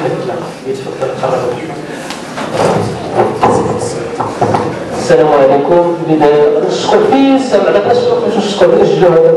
السلام عليكم. بداية نشكر فيه السمع لك نشكر فيه نشكر فيه الجهد.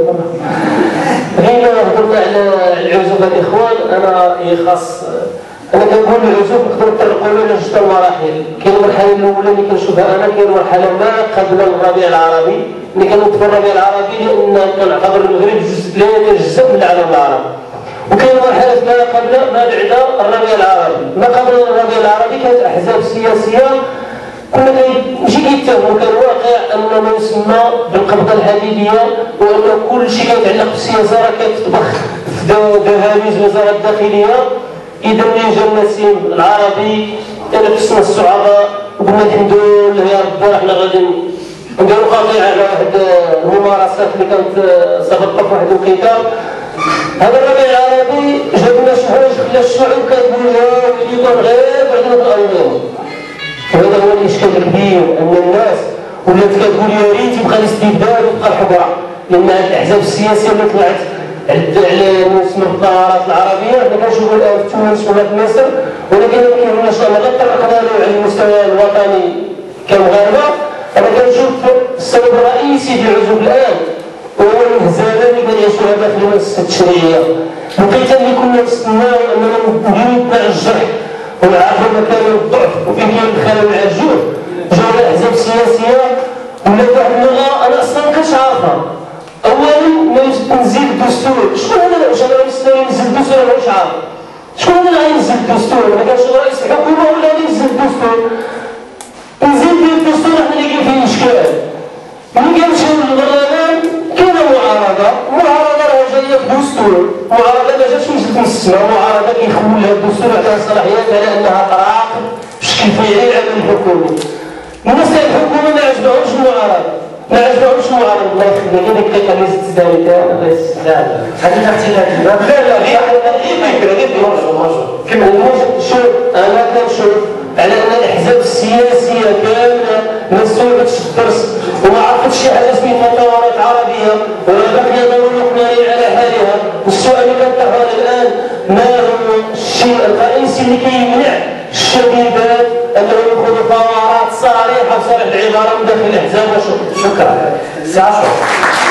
هنا هضرنا على العزوف الإخوان. أنا خاص أنا كنقول العزوف نقدر نطرقوا له على جوج المراحل. كاين المرحلة الأولى اللي كنشوفها أنا كاين مرحلة ما قبل الربيع العربي اللي كنوقف الربيع العربي لأن كنعتبر المغرب لا يتجزأ من العالم العربي. وكاين مرحلة ما قبل ما بعد الربيع العربي. ما قبل الربيع العربي كانت أحزاب سياسية كنا كنجي كيتهموا كان واقع أن ما يسمى بالقبضة الحديدية وأن كل شيء كيتعلق بالسياسة راه كيتطبخ في دهاليز وزارة الداخلية. إذا ملي جا النسيم العربي تنافسنا الصعباء وقلنا الحمد لله يا ربي حنا غادي نديرو قطيعة على واحد الممارسات اللي كانت سابقة في واحد الكتاب. هذا الربيع العربي جاب لنا شي حوايج خلى الشعوب كتقول ولي يكون غير بعد الأولين. وهذا هو الإشكال الكبير أن الناس ولات كتقول يا ريت يبقى الاستبداد ويبقى الحضرة لأن هذه الأحزاب السياسية اللي طلعت على مسمى القرارات العربية حنا كنشوفوا الآن في تونس ولا في مصر ولكن ما كيهمناش أنا غير طرقنا له على المستوى الوطني كمغاربة. أنا كنشوف السبب الرئيسي في العزوف الآن وهو المهزلة اللي كنعيشوها داخل المؤسسة التشريعية. الوقيته اللي كنا نستناو أننا نديرو مع الجرح ونعرفوا مكان الضعف وفين كاين الخلل مع الجوع جاو الأحزاب السياسية ولات واحد اللغة أنا أصلا مكنتش عارفها. أولا ما نزيد الدستور. شكون هذا واش انا ينزل الدستور انا مش عارف. شكون هذا اللي غينزل الدستور؟ ما كانش رئيس الحكومة ولا غادي ينزل الدستور. نزيد ديال الدستور حنا اللي كاين فيه إشكال. ملي كنمشيو للبرلمان كاينة معارضة راه جاية بدستور. معارضة ما جاتش من جهة من السماء. معارضة كيخول لها الدستور عندها صلاحيات على أنها تراقب بشكل فعلي العمل الحكومي. الناس تاع الحكومة ما عجبهمش المعارضة. ما عجبهمش المعارضة. الله يخليك هذيك الدقيقة اللي زدت تاعها الله يسهل. هذه اختلاف شوف أنا كنشوف على أن الأحزاب السياسية كاملة ما استوعبتش الدرس وما عرفتش شي حاجة سميتها ثورات عربية ولا باقية دور لقمانية على حالها. والسؤال اللي كنطرحه الآن ما هو الشيء الرئيسي اللي كيمنع الشبيبات أنهم يأخذوا قرارات صريحة وصريح العبارة من داخل الأحزاب؟ شكرا.